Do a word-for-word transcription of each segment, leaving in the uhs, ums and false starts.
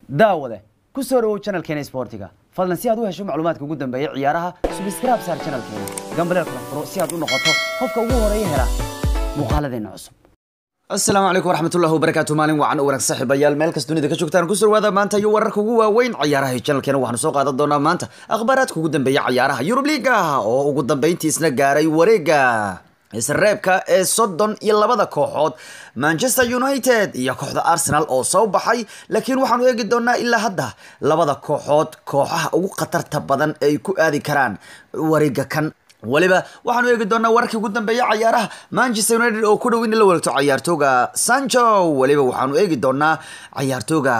daawade ku soo dhawow channelkeena Sportiga fadlan si aad u hesho macluumaadka ugu dambeeya ciyaaraha subscribe saar channelkeena gambaleel kala furo si aad u noqoto qofka ugu horeeya hela muuqaaladeena cusub السلام عليكم ورحمة الله وبركاته مالين وعن ورق صاحب يال ملك الدنيا ذا كشوكتان كسر وهذا ما أنت يورك جوا وين عيارها الشانل كانوا وحنا سوق هذا الدونا ما أنت أخباراتك قدام بيع عيارها يوروب ليجا أو قدام بين تيسنا جاري وريجا الرابكا الصدن يلا بدأ كوحد مانشستر يونايتد يا كوحد أرسنال أو صوب حي لكن وحنا يجد دونا إلا هذا لبدا كوحد كوحها أو قطر تبدن أي كو هذه كران وريجا كان waliba waxaanu eegi doonaa warkii ugu dambeeyay ciyaaraha Manchester United oo ku dhow in la wareegto ciyaartooyga Sancho waliba waxaanu eegi doonaa ciyaartooyga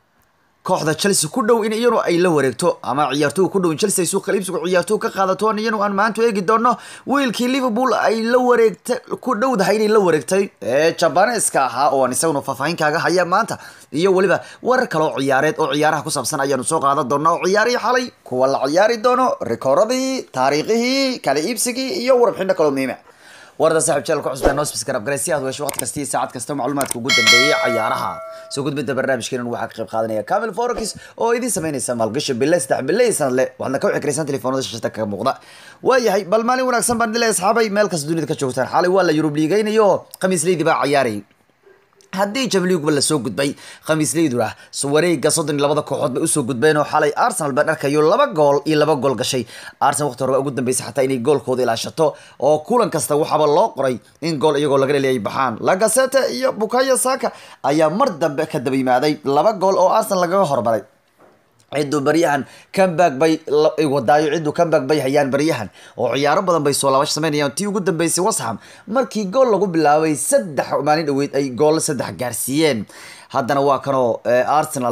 kooxda Chelsea ku dhow in iyadu ay la wareegto ama ciyaartooyga ku dhow in Chelsea suuq qalibsiga ciyaartooyga ka qaadato iyadu aan maanta eegi doono wiilkii Liverpool ay la wareegtay ku dhowdahay in la wareegtay ee Japaneska ahaa oo aan isaguna faafahin kaaga haya maanta iyo waliba warar kale oo ciyaareed oo ciyaaraha ku saabsan ayaanu soo qaadan doonaa oo ciyaari xalay kuwa la ciyaari doono rikooradi taariikhii kala iibsigii iyo warbixin kale oo muhiim ah warda saaxiib channel ku cusbaan noo subscribe garay si aad u hesho waqti kasta iyo saacad kasta macluumaadka ugu dambeeyay ciyaaraha soo gudbida barnaamijkeena waxa ka qayb qaadanaya Kamil Forex oo idin sameynaysa maalgashi billaah saddex billaah sanadle waxna ka wixii telefoonada shashada ka muuqda waayahay bal maalin wanaagsan baan dilay asxaabay meel kasta dunida ka joogtaan xalay waa la Yurub liigaynayo khamiisleydii baa ciyaaray haddii Champions League la soo gudbay khamiisleyduna soo wareega soddon iyo laba kooxood bay u soo gudbeen oo xalay Arsenal baa arkayo laba gool iyo laba gool gashay Arsenal waqti hore ugu dambeysay xataa inay goolkooda ilaashato oo kulan kasta waxaba loo qoray in gool iyagoo laga leeyahay baxaan Lacazette iyo Bukayo Saka ayaa mar dambe ka daba yimaaday laba gool oo Arsenal laga hormaray ciidu bariyahan comeback bay wadaayo ciidu comeback bay hayaan bariyahan oo ciyaaro badan bay soo laabash sameynayaan tii ugu dambeysay West Ham markii gool lagu bilaabay saddex maalin dhaweyd ay gool saddex gaarsiiyeen haddana waa kanoo Arsenal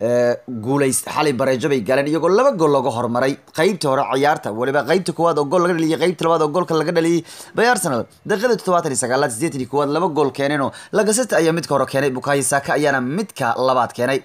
guuleys xalay bareejo bay galeen iyagoo laba gool laga hormaray qaybtii hore ciyaarta waliba qaybtii koowaad oo gool laga dhaliyay qaybtii labaad oo goolka laga dhaliyay bay Arsenal daqiiqada toddobaatan iyo sagaal sideetan iyo koowaad laba gool keeneen oo Lacazette ayaa midka hore keenay Bukayo Saka ayaana midka labaad keenay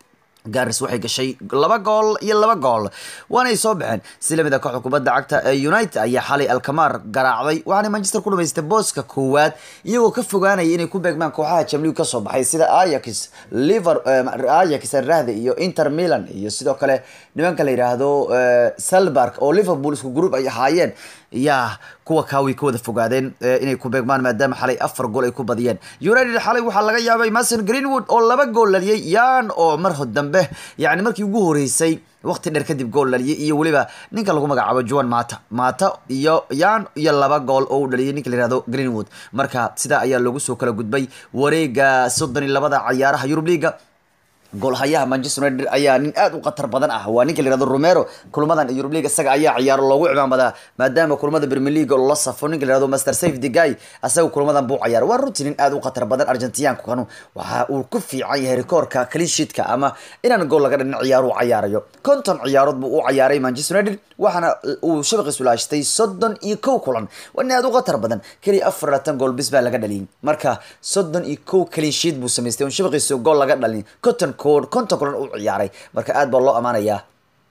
Garis waxay gashay laba gool iyo laba gool waana ay soo baxeen silamida kooxda kubadda cagta ee United ayaa xalay Alkmaar garaacday waxaana Manchester ku dhameystay booska koowaad iyagoo ka fogaanaya inay ku beegmaan kooxaha Champions League ka soo baxay sida Ajax, Liverpool, Ajax, Rade iyo Inter Milan iyo sidoo kale nimanka la yiraahdo Salzburg oo Liverpool isku group ay ahaayeen yaa kuwa kaawi ka wada fogaadeen inay ku beegmaan maadaama xalay afar gool ay ku badiyeen United xalay waxa laga yaabay Mason Greenwood oo laba gool dhaliyay yaan oo mar dambe يعني markii ugu horeysay waqti dheer kadib gool dhaliyay iyo waliba ninka lagu magacaabo Juan Mata Mata iyo yaan iyo laba gool oo dhaliyay ninka la yiraahdo Greenwood marka sida ayaa lagu soo kala gudbay wareega soddon iyo laba ciyaaraha Europe League gool hayaha Manchester United ayaa nin aad u qatar badan ah waa ninka la yiraahdo Romero kulmadan Europe League isaga ayaa ciyaar loogu cimaamada maadaama kulmada Premier League la safo ninka la yiraahdo Master Safe the guy asaga kulmadan buu ciyaar waa runtii nin aad u qatar badan Argentinianku kanu waxa uu ku fiican yahay rekoorka clean sheet-ka ama inaan gool laga dhalin ciyaar uu ciyaarayo konton ciyaarood buu u ciyaaray Manchester United waxana uu shabaqiisu laashtay soddon iyo kow kulan wana aad u qatar badan kali afar iyo labaatan gool bis baa laga dhalin marka soddon iyo kow clean sheet buu sameystay oo shabaqiisu gool laga dhalin konton kood konton kulan uu ciyaaray marka aad baa loo amaanayaa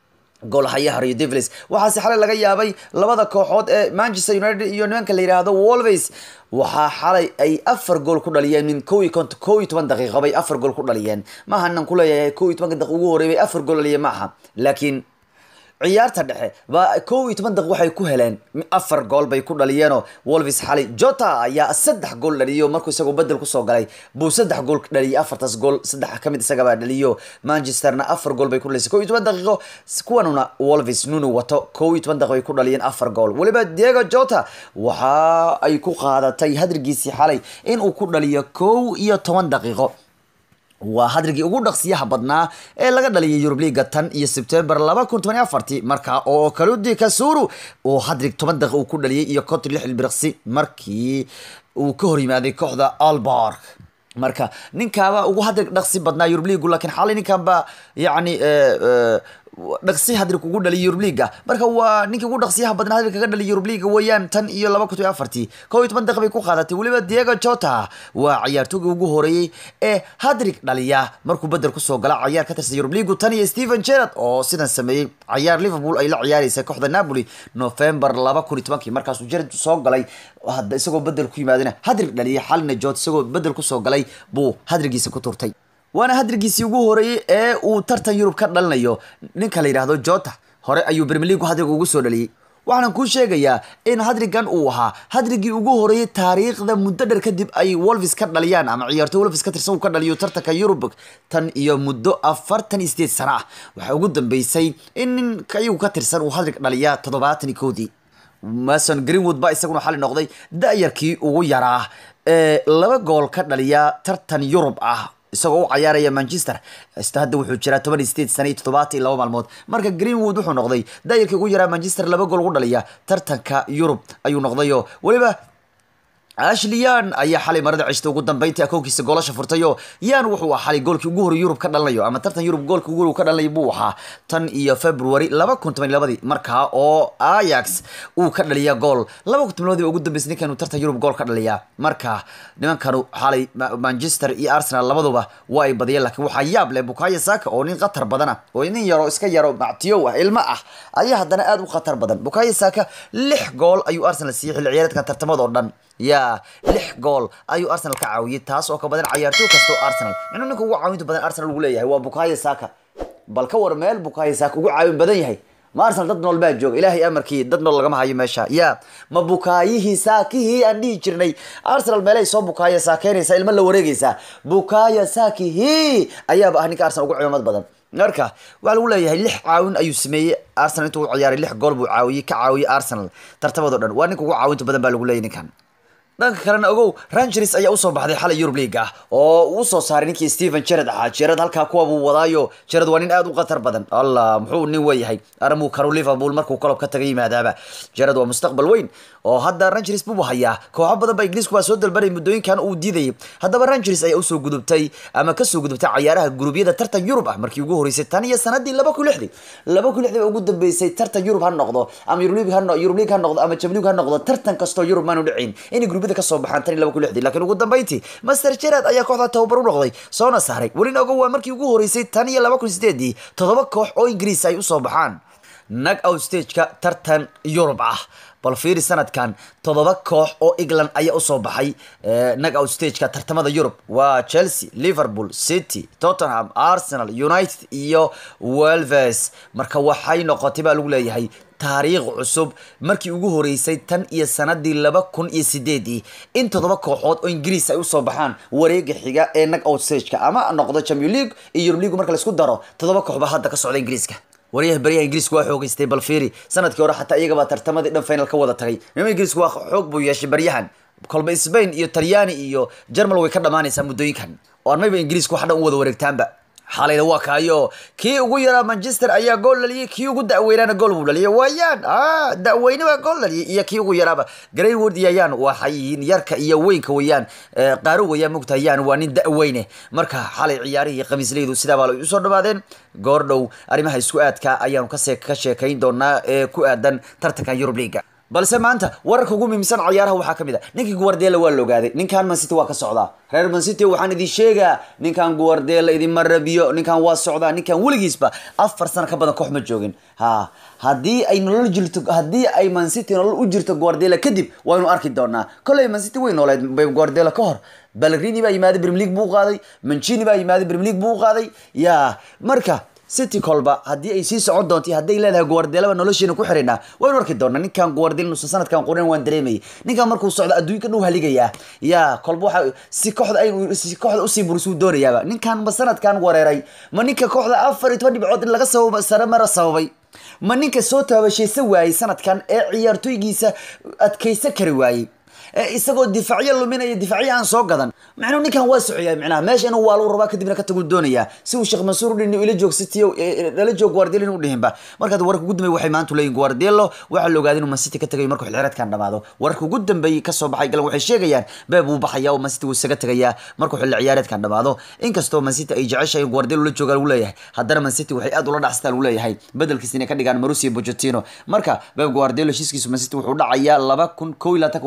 gool hayaha Rio Devils waxa si xalay laga yaabay labada kooxood ee Manchester United iyo nimanka la yiraahdo Wolves waxa xalay ay afar gool ku dhaliyeen min kow iyo toban daqiiqo bay afar gool ku dhaliyeen ma hanan ku leeyahay kow iyo toban daqiiqo ugu horeeyay afar gool dhaliyay maaha laakiin ciyaarta dhexe ba kow iyo toban daqiiqo waxay ku heleen afar gool bay ku dhaliyeen Wolves xalay Jota ayaa saddex gool dhaliyo markuu isagoo bedel ku soo galay buu saddex gool dhaliyay afartaas gool saddex kamid isaga baa dhaliyo Manchesterna afar gool bay ku dhalisay kow iyo toban daqiiqo kuwanuna Wolves Nuno wato kow iyo toban daqiiqo ay ku dhaliyeen afar gool waliba Diego Jota waxa ay ku qaadatay hadrigiisii xalay in uu ku dhaliyo kow iyo toban daqiiqo waa hadrigii ugu dhaqsiyaha badnaa ee laga dhaliyay Europe League tan iyo September laba kun toban iyo afar marka oo Kaludi Kasuru oo hadrig toban daqiiqo ku dhaliyay iyo konton iyo lix ilbiriqsi markii uu ka hor yimaaday kooxda Albark marka ninkaaba ugu hadrig dhaqsi badnaa Europe League laakiin xalay ninkaaba yaani dhaqsi hadrig ugu dhaliyay Europe League marka waa ninkii ugu dhaqsiyaha badnaa hadrig kaga dhaliyay Europe League weeyaan tan iyo laba kun iyo afar kow iyo toban daqiiqo bay ku qaadatay waliba Diego Jota waa ciyaartoyga ugu horeeyay ee hadrig dhaliya markuu bedel ku soo galay ciyaar ka tirsan Europe League tan iyo Steven Gerrard oo sidan sameeyay ciyaar Liverpool ay la ciyaaraysay kooxda Napoli November laba kun iyo toban markaas uu Gerrard soo galay hadda isagoo bedel ku yimaadina hadrig dhaliya xalna Jota isagoo bedel ku soo galay buu hadrigiisa ku turtay waana hadrigiisii ugu horeeyay ee uu tartan Yurub ka dhalanayo ninka la yiraahdo Jota hore ayuu Premier League hadriga ugu soo dhaliyay waxaan ku sheegayaa in hadrigan uu ahaa hadrigii ugu horeeyay taariikhda muddo dheer kadib ay Wolves ka dhaliyaan ama ciyaartoy Wolves ka tirsan uu ka dhaliyo tartanka Yurub tan iyo muddo afartan iyo sideed sano ah waxa ugu dambeysay in ninka uu ka tirsan uu hadrig dhaliya toddobaatan iyo kow Mason Greenwood ba isaguna xal noqday daayarkii ugu yaraa ee laba gool ka dhaliya tartan Yurub ah isagoo u ciyaaraya Manchester istahada wuxuu jiraa toban iyo sideed sano iyo toddobaatan iyo laba maalmood marka Greenwood wuxuu noqday daayarkii ugu yaraa Manchester laba gool ugu dhaliya tartanka Yurub ayuu noqdayo waliba Ashley Young ayaa xalay marada cishta ugu dambeyntii akoonkiisa goolasha furtayo Young wuxuu ahaa xalay goolkii ugu horeeyay Yurub ka dhalanayo ama tartan Yurub goolkii ugu horeeyay ka dhalanay buu ahaa tan iyo February laba kun toban iyo laba markaa oo Ajax uu ka dhaliya gool laba kun toban iyo laba ugu dambeysay ninkan uu tartan Yurub gool ka dhaliya marka nimankanu xalay Manchester iyo Arsenal labaduba waa ay badiyeen laakiin waxa yaab leh Bukayo Saka oo nin qatar badan oo nin yaro iska yaro mactiyo ah ilma ah ayaa hadana aad u qatar badan Bukayo Saka lix gool ayuu Arsenal siiyay xilli ciyaareedkan tartamada oo dhan يا لح جول أيو أرسنال كعوية تاس أو كبدن عيارتو كستو أرسنال إنه نكو عاوين تبدن أرسنال وقوليه هو بوكايو ساكا بالكور مال بوكايو ساكا وعاوين بدن يهي ما أرسنال ضد نول باجوج إلهي أمر كي ضد نول لقمة هاي ماشى يا ما بوكايه ساكي هي عندي جرني أرسنال مالي صوب بوكايو ساكيني سائل من لو رجيسا بوكايو ساكي هي أياب هنيك أرسنال وقعوا مد بدن marka waxa lagu leeyahay lix caawin ayuu sameeyay Arsenal intuu ciyaaray lix gool buu caawiyay ka caawiyay Arsenal tartamada dhan waa ninka ugu caawinta badan baa lagu leeyahay ninkan dhanka kalena ogow Rangers ayaa u soo baxday xalay Europe League ah oo uu soo saaray ninkii Steven Gerrard ah Gerrard halka kuwa buu wadaayo Gerrard waa nin aad u qatar badan Allah muxuu nin weeyahay aramu karo Liverpool markuu kolob ka tagay maadaaba Gerrard waa mustaqbal weyn oo hadda Rangers buu hayaa kooxo badan ba Ingiriisku waa soo dalbaray muddooyinkan uu diiday haddaba Rangers ayaa u soo gudubtay ama ka soo gudubtay ciyaaraha gurubyada tartan Europe ah markii ugu horeysay tan iyo sanadii laba kun iyo lix laba kun iyo lix ugu dambeysay tartan Europe ha noqdo ama Europe League ha noqdo Europe League ha noqdo ama Champions League ha noqdo tartan kasto Europe ma nu dhicin in ka soo baxaan tan laba kun iyo lix laakiin ugu dambeyntii Master Gerrard ayaa kooxda tababar u noqday soona saaray walina ogow waa markii ugu horeysay tan iyo laba kun iyo sideed todoba koox oo Ingiriis ay u soo baxaan knock out stage-ka tartan Europe ah bal fiiri sanadkan todoba koox oo England ayaa u soo baxay knock out stage-ka tartamada Europe waa Chelsea Liverpool City Tottenham Arsenal United iyo Wolves marka waxay noqotay baa lagu leeyahay taariikh cusub markii ugu horeysay tan iyo sanadii laba kun iyo sideed in todoba kooxood oo Ingiriis ay u soo baxaan wareega xiga ee knock out stage-ka ama noqdo Champions League iyo Europe League marka la isku daro todoba koox ba hadda ka socda Ingiriiska wariyaha bariyaha Ingiriisku waa xoogaystay bal fiiri sanadkii hore xataa iyaga ba tartamadii dhan final ka wada tagay nimanka Ingiriisku waa xoog buu yeeshay bariyahan kolba Spain iyo Talyaani iyo Germany way ka dhamaanaysaa muddooyinkan oo armayba Ingiriisku waxa dhan u wada wareegtaanba xalayda waa kaayo kii ugu yaraa Manchester ayaa gool dhaliyay kii ugu da'weynana gool buu dhaliyay waayaan ah da'weyne waa gool dhaliyay iyo kii ugu yaraaba Greenwood yayaan waxay yarka iyo weynka weeyaan qaaro weeyaan mugtayaan waa nin da'weyne marka xalay ciyaarihii khamiisleedu sida baa u soo dhawaadeen goordhow arimaha isku aadka ayaan ka sheekayn doonaa ee ku aadan tartanka Europe League balse maanta wararka ugu muhiimsan ciyaaraha waxa kamid ah ninkii Guardiola waa logaaday ninkan Man City waa ka socdaa reer Man City waxaan idin sheegaa ninkan Guardiola idin marabiyo ninkan waa socdaa ninkan waligiisba afar sano ka badan koox ma joogin ha hadii ay nolol jirto hadii ay Man City nolol u jirto Guardiola kadib waanu arki doonaa kulay Man City way nooleed Guardiola ka hor Pellegrini baa yimaada Premier League buu qaaday Mancini baa yimaada Premier League buu qaaday ya marka City kolba hadii ay sii socon doonto hadii leedahay Guardiola noloshiina ku xirina way arki doonaa ninkan Guardiola nus sanadkan qoran waan dareemay ninkan markuu socdo adduunka dhow haligaya ya kolba waxa si kooxda ay si kooxda u sii bursuu doonayaa ninkan ma sanadkan wareeray ma ninka kooxda afar iyo toban dhibcood in laga soo sare mara sababay ma ninka soo taabashaysa waayay sanadkan ee ciyaartoygiisa adkaysa kari waayay isagoo difaaciye luminaya difaaciye aan soo gadan macnuu ninkan waa sociyay macnaha meesha inuu waa loo rabaa kadibna ka tagu doonaya si uu Sheikh Mansour dhini ila joog City ila joog Guardiola inuu dhihinba marka wararka ugu dambeeyay waxay maanta leeyihiin Guardiola waxa la ogaaday inuu Man City ka tagay markuu xilciyaareedkan dhamaado wararka ugu dambeeyay ka soo baxay galan waxay sheegayaan Pep uu baxaya oo Man City uu isaga tagaya markuu xilciyaareedkan dhamaado inkastoo Man City ay jeceshay Guardiola la jooga lagu leeyahay haddana Man City waxay aad ula dhacstaa lagu leeyahay bedelkiisa inay ka dhigaan Mauricio Pochettino marka Pep Guardiola heshiiskiisu Man City wuxuu dhacayaa laba kun iyo kow iyo labaatan ku dhacaya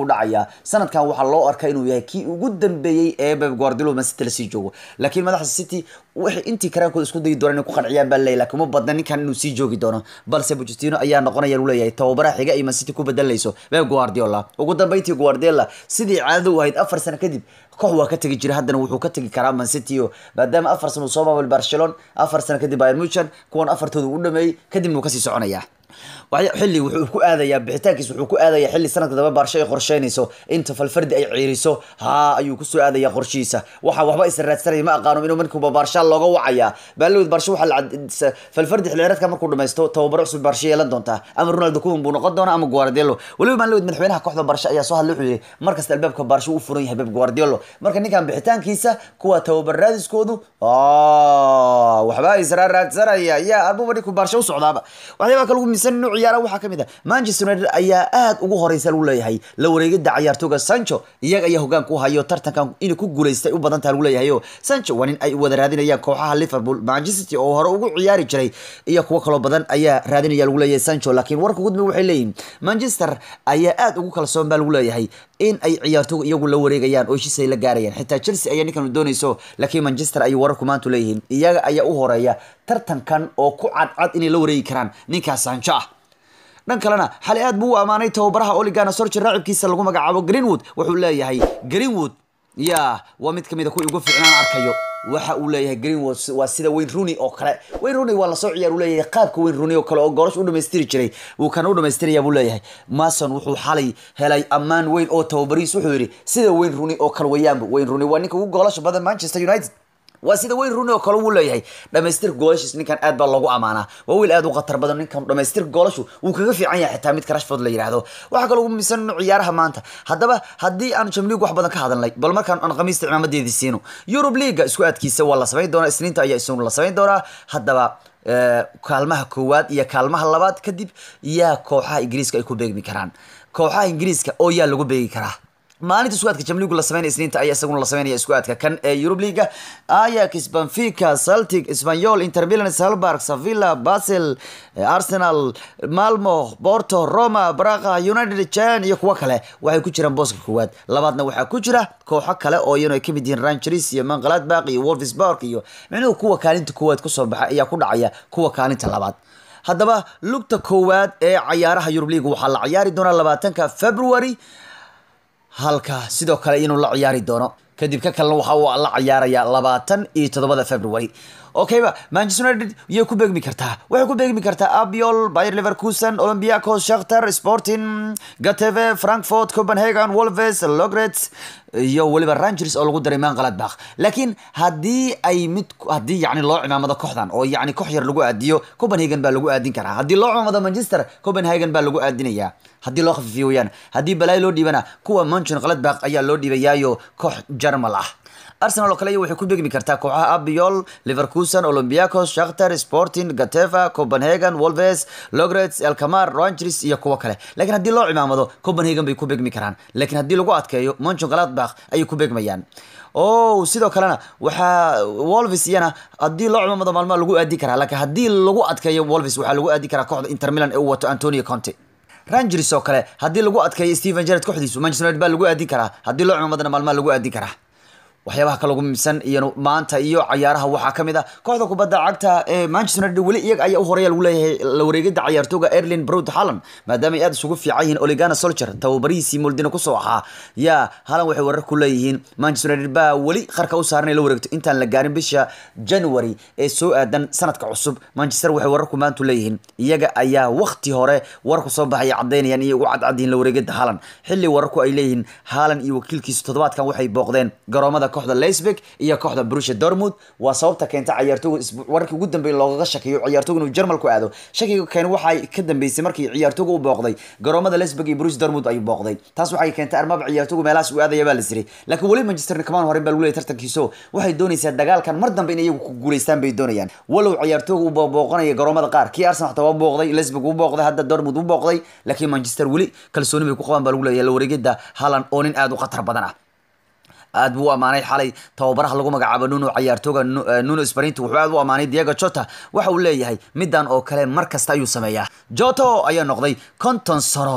sanadkan waxa loo arkaa inuu yahay kii ugu dambeeyay ee Pep Guardiola Man City la sii joogo laakiin madaxda City wixii intii karaankooda isku dayi doonaan ku qanciyaan baa leeyahay laakiin ma badna ninkan inuu sii joogi doono balse Pochettino ayaa noqonaya uu leeyahay tababaraha xiga ee Man City ku bedelayso Pep Guardiola ugu dambeyntii Guardiola sidii caado u ahayd afar sano kadib koox waa ka tagi jiray haddana wuxuu ka tagi karaa Man City maadaama afar sano soo maamul Barcelona afar sano kadib Bayern Munich kuwan afartooda u dhameeyay kadib uu ka sii soconaya waxay xilli wuxuu ku aadayaa bixitaankiisa wuxuu ku aadayaa xilli sanadka daba Barca ay qorsheynayso inta falfardi ay ciiriso ha ayuu ku soo aadayaa qorshiisa waxa waxba is raadsanay ma aqaano inuu markuu Barca looga wacaya baalowd Barca waxa falfardi xilciyaareedka markuu dhameysto tababar cusub Barca yeelan doonta ama Ronaldo Koeman buu noqon doona ama Guardiola waliba maalowd madaxweynaha kooxda Barca ayaa soo hadlay wuxuu markasta albaabka Barca uu furan yahay Pep Guardiola marka ninkan bixitaankiisa kuwa tababaradiiskoodu ah waxba is raadsanaya ya arbu wadi ku Barca u socdaaba waxyaaba kale ugu miisan ciyaaraha waxa kamid ah Manchester United ayaa aad ugu horeysa uu leeyahay la wareegida ciyaartooyga Sancho iyaga ayaa hoggaan ku hayo tartankan inuu ku guuleystay u badan tahay uu leeyahay Sancho waa nin ay wada raadinayaan kooxaha Liverpool Manchester City oo hore ugu ciyaari jiray iyo kuwa kale badan ayaa raadinaya uu leeyahay Sancho laakiin warka gudbi waxay leeyihiin Manchester ayaa aad ugu kalsoon baa uu leeyahay in ay ciyaartooyga iyagu la wareegayaan oo heshiis ay la gaarayaan xitaa Chelsea ayaa ninkan doonayso laakiin Manchester ay warku maanta leeyihiin iyaga ayaa u horeeya tartankan oo ku cadcad inay la wareegi karaan ninkaas Sancho ah dhan kalena xali aad buu amaanay tababaraha Ole Gunnar Solskjaer raacibkiisa lagu magacaabo Greenwood wuxuu leeyahay Greenwood ya waa mid kamid ah kuwa ugu fiicnaan arkayo waxa uu leeyahay Greenwood waa sida Wayne Rooney oo kale Wayne Rooney waa la soo ciyaar uu leeyahay qaabka Wayne Rooney oo kale oo goolash u dhameystiri jiray uu kan u dhameystirayaa buu leeyahay Mason wuxuu xalay helay amaan weyn oo tababariis wuxuu yiri sida Wayne Rooney oo kale wayaan Wayne Rooney waa ninka ugu goolasha badan Manchester United waa sida Wayne Rooney oo kale uu leeyahay dhameystir goolashiis ninkan aad baa lagu amaanaa waa wiil aad u qatar badan ninkan dhameystir goolashu uu kaga fiican yahay xitaa mid Rashford la yiraahdo waxa kale ugu miisan ciyaaraha maanta haddaba haddii aan Champions League wax badan ka hadalnay bal markaan aan khamiista cimaamadeedii siino Europe League isku aadkiisa waa la sameyn doonaa isniinta ayaa isna la sameyn doonaa haddaba kaalmaha koowaad iyo kaalmaha labaad kadib yaa kooxaha Ingiriiska ay ku beegmi karaan kooxaha Ingiriiska oo yaa lagu beegi karaa maalinta isku aadka Champions League la sameeyay isniinta ayaa isaguna la sameeyay isku aadka kan ee Europe League Ajax Benfica Celtic Espanyol Inter Milan Salzburg Sevilla Basel Arsenal Malmo Porto Roma Braga United Chan iyo kuwa kale waxay ku jiraan booska koowaad labaadna waxa ku jira kooxo kale oo iyana ay kamid yihiin Rangers iyo Mönchengladbach iyo Wolfsburg iyo micnuhu kuwa kaalinta koowaad ku soo baxa ayaa ku dhacaya kuwa kaalinta labaad haddaba lugta koowaad ee ciyaaraha Europe League waxa la ciyaari doonaa labaatanka February halka sidoo kale inuu la ciyaari doono kadib ka kale waxa uu la ciyaaraya labaatan iyo toddoba February okay ba Manchester United iyo ku beegmi kartaa waxay ku beegmi kartaa Albion Bayer Leverkusen Olympiacos Shakhtar Sporting Getafe Frankfurt Copenhagen Wolves Ludogorets iyo waliba Rangers oo lagu daray Mönchengladbach laakiin hadii ay mid hadii yaani loo cimaamada kooxdan oo yaani koox yar lagu aadiyo Copenhagen baa lagu aadin karaa hadii loo cimaamada Manchester Copenhagen baa lagu aadinaya hadii loo khafiifiyo wayaan hadii balay loo dhiibana kuwa Mönchengladbach ayaa loo dhiibayaayo koox Jarmal ah Arsenal oo kale waxay ku beegmi kartaa kooxaha Albion Leverkusen Olympiacos Shakhtar Sporting Getafe Copenhagen Wolves Ludogorets Alkmaar Rangers iyo kuwa kale laakiin hadii loo cimaamado Copenhagen bay ku beegmi karaan laakiin hadii lagu adkeeyo Mönchengladbach ay ku beegmayaan oo sidoo kalena waxa Wolves yana hadii loo cimaamado maalmo lagu aadi karaa laakiin hadii lagu adkeeyo Wolves waxa lagu aadi karaa kooxda Inter Milan ee wato Antonio Conte Rangers oo kale hadii lagu adkeeyo Steven Gerrard kooxdiisu Manchester United baa lagu aadi karaa hadii loo cimaamado maalmo lagu aadi karaa waxyaabaha kale ugu miisan iyo maanta iyo ciyaaraha waxa kamid ah kooxda kubadda cagta ee Manchester United wali iyaga ayaa u horeeyay lagu leeyahay la wareegida ciyaartooyga Erling Braut Haaland maadaama ay aad isugu fiican yihiin Ole Gunnar Solskjaer tababariisi Moldina ku soo ahaa ya Haaland waxay warar ku leeyihiin Manchester United baa wali qarka u saarnay la wareegto intaan la gaarin bisha January ee soo aadan sanadka cusub Manchester waxay warar ku maanta leeyihiin iyaga ayaa waqti hore war ku soo baxay cadeynayaan iyo ugu cadcadin la wareegida Haaland xilli wararku ay leeyihiin Haaland iyo wakiilkiisa toddobaadkan waxay booqdeen garoomada kooxda Leipzig iyo kooxda Borussia Dortmund waa sababta keenta ciyaartooyga warkii ugu dambeeyay looga shakiyo ciyaartooyga inuu Jarmal ku aado shakiga keen waxay ka dambeysay markii ciyaartooyga uu booqday garoomada Leipzig iyo Borussia Dortmund ay booqday taas waxay keentay armaba ciyaartooyga meelahaas uu aadaya baa la siray laakiin wali Manchester kamaan hore baa lagu leeyahay tartankiiso waxay doonaysaa dagaalkan mar dambe in iyagu ku guuleystaan bay doonayaan walow ciyaartooyga uu booqanayo garoomada qaar kii Arsenal xitaa waa booqday Leipzig uu booqday hadda Dortmund uu booqday laakiin Manchester wali kalsooni bay ku qabaan baa lagu leeyahay la wareegida Haaland oo nin aad u khatar badan ah aad buu amaanay xalay tababaraha lagu magacaabo Nuno ciyaartooyga Nuno Espirito wuxuu aad u amaanay Diego Jota waxa uu leeyahay midan oo kale markasta ayuu sameeyaa Jota ayaa noqday konton sano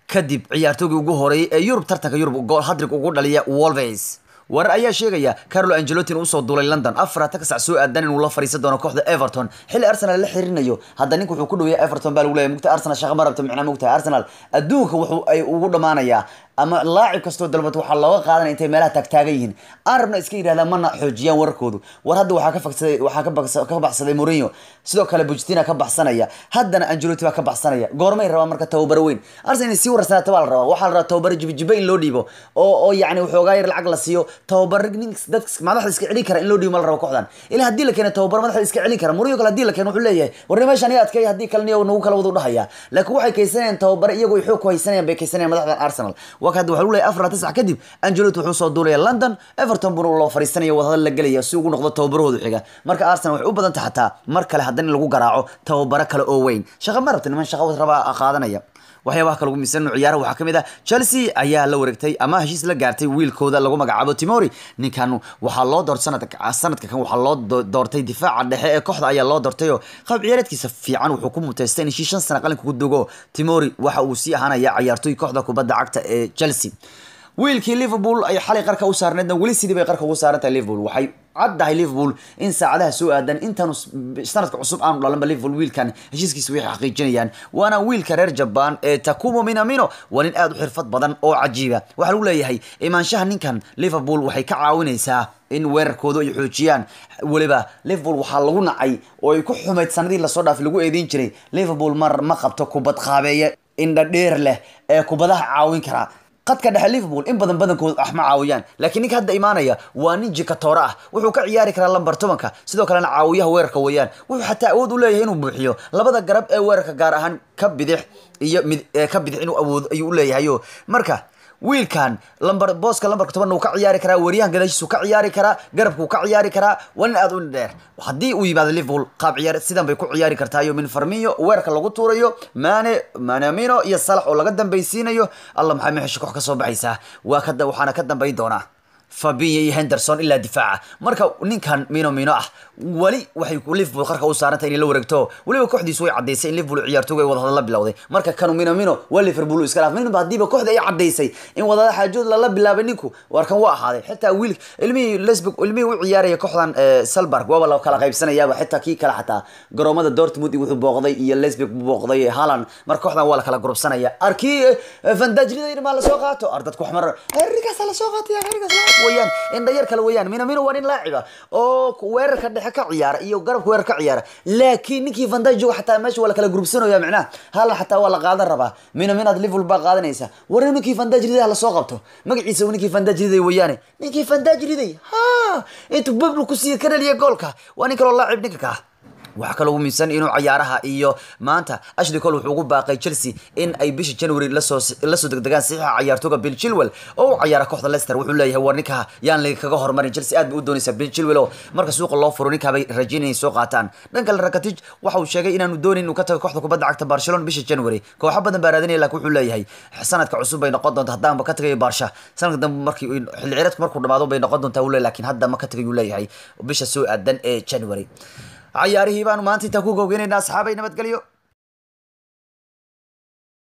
kadib ciyaartoygii ugu horeeyay ee Yurub tartanka Yurub gool hadrig ugu dhaliya Wolves warar ayaa sheegaya Carlo Ancelotti inuu soo duulay London afar ka sac soo aadan inuu la fariisan doono kooxda Everton xilli Arsenal la xiriirinayo hadda ninka wuxuu ku dhaweeyay Everton baa lagu leeyahay mugta Arsenal shaqo ma rabto macna mugta Arsenal adduunka wuxuu ay ugu dhamaanaya ama laacib kasto dalbad waxa looga qaadanay intay meelaha tagtaagan yihiin aan rabna iska yiraahdaa mana xoojiyaan warkoodu war hadda waxa ka fagsaday waxa ka baxsaday ka baxsaday Mourinho sidoo kale Pochettino ka baxsanaya haddana Ancelotti waa ka baxsanaya goormay rabaa marka tababar weyn Arsenal si warsan tabaal rabaa waxa la rabaa tababar jibijiba in loo dhiibo oo oo yaani wuxuu gaayir lacag la siiyo tababar dadka madaxda iska celin kara in loo dhiibo mal rabo kooxdan ila hadii la keeno tababar madaxda iska celin kara Mourinho kala hadii la keeno wuxuu leeyahay war meeshan ay adkay hadii kale niyo nagu kala wada u dhahaya laakiin waxay kaysanayaan tababar iyagu ay xoog ku haysanayaan bay kaysanayaan madaxda Arsenal وكاد وحلو لي أفراد تسعة كدب أنجلوتي وحوصل دولي لندن إيفرتون بنو الله فريستانيا وهذا اللي قليا سوق نقطة توبره ذو حاجة مركا أرسنال وحبو بدن تحتها مركا لحدني اللي جرعوا توبره كلا أوين شغل مرة من شغل ربع أخذنا يا waxyaabaha kale ugu miisan ciyaaraha waxa kamid ah Chelsea ayaa la wareegtay ama heshiis la gaartay wiilkooda lagu magacaabo Tomori ninkan waxa loo doortay sanadka sanadka kan waxa loo doortay difaaca dhexe ee kooxda ayaa loo doortay oo qaab ciyaareedkiisa fiican wuxuu ku muteystay in shan sano qalinka ku dugo Tomori waxa uu sii ahaanaya ciyaartoy kooxda kubadda cagta ee Chelsea wiilkii Liverpool ay xalay qarka u saarneedna wali sidii bay qarka ugu saarantay Liverpool waxay caddahay Liverpool in saacadaha soo aadan intaanu sanadka cusub aan dhalan Liverpool wiilkan heshiiskiisa way xaqiijinayaan waana wiilka reer Japan ee Takuma Minamino wanin aad u xirfad badan oo cajiiba waxa lagu leeyahay imaanshaha ninkan Liverpool waxay ka caawinaysaa in weerarkoodu ay xoojiyaan waliba Liverpool waxa lagu nacay oo ay ku xumayd sanadii la soo dhaafay lagu eedeyn jiray Liverpool mar ma qabto kubad qaabeeye indha dheer leh ee kubadaha caawin kara qadka dhexe Liverpool in badan badankood axma caawiyaan laakiin ninka hadda imaanaya waa nin jikatoora ah wuxuu ka ciyaari karaa lambar tobanka sidoo kale caawiyaha weerarka weeyaan wuxuu xataa awood u leeyahay inuu buuxiyo labada garab ee weerarka gaar ahaan ka bidix iyo ka bidix inuu awood ayuu leeyahay marka wiilkan lambar booska lambarka toban uu ka ciyaari karaa wariyahan gadaashiisu ka ciyaari karaa garabku ka ciyaari karaa wan aad u dheer hadii uu yimaado Liverpool qaab ciyaar sidan bay ku ciyaari kartaa iyo min Firmino weerarka lagu tuurayo Mane Minamino iyo Salah oo laga dambaysiinayo Allah maxay meesha koox ka soo baxaysa waa ka waxaana ka dambayn doona Fabinho iyo Henderson ila difaaca marka ninkan Minamino ah wali waxay ku Liverpool qarka u saarantay in la wareegto waliba kooxdiisu way cadeysay in Liverpool ciyaartooyga wada hadal la bilowday marka kanu Minamino wali Liverpool iska laaf min baadiba kooxda ay cadeysay in wada xaajood la bilaabay ninku warkan waa ahaaday xitaa wiil ilmi Lesbog ilmi u ciyaaraya kooxdan Salzburg waa la kala qaybsanaya xitaa kii kala xataa garoomada Dortmund wuxuu booqday iyo Lesbog booqday Haaland marka kooxdan waa la kala grubsanaya arki Van Dijk lidayna ma la soo qaato ardadku xmar arigaas la soo qaatay arigaas ويان إن دير كلا ويان مين مين وين لاعبة أو كوير كده حكا عيار إيو قرب كوير كعيار لكن نيكي فان دايك جو حتى ماشي ولا كلا جروب سنو يا معناه هلا حتى ولا قاعد الربع مين مين هذا ليفل بقى قاعد نيسا ورينو نيكي فان دايك هلا سوقته ما قاعد يسوي نيكي فان دايك ذي وياني نيكي فان دايك ذي ها أنتوا ببلو كسير كده ليه جولك وأنا كلا لاعب نيكا waxa kale uu miisan inuu ciyaaraha iyo maanta Ashley Cole wuxuu ugu baaqay Chelsea in ay bisha January la soo la soo degdegaan saxiixa ciyaartooyga Bill Chilwell oo ciyaara kooxda Leicester wuxuu leeyahay warninka yaan la kaga hormarin Chelsea aad buu u doonaysaa Bill Chilwell marka suuqa loo furo ninka bay rajaynayeen soo qaataan dhanka Rakitic waxa uu sheegay inaanu doonin inuu ka tago kooxda kubadda cagta Barcelona bisha January kooxo badan baa raadinaya laakiin wuxuu leeyahay sanadka cusub bay noqon doontaa hadaan ba ka tagay Barca sanadka dambe markii xilli ciyaareedku markuu dhamaado bay noqon doontaa uu leeyahay laakiin hadda ma ka tagay uu leeyahay bisha soo aadan ee January عياره بانو مانتي تكو جوجيني ناس حابين نبتقليو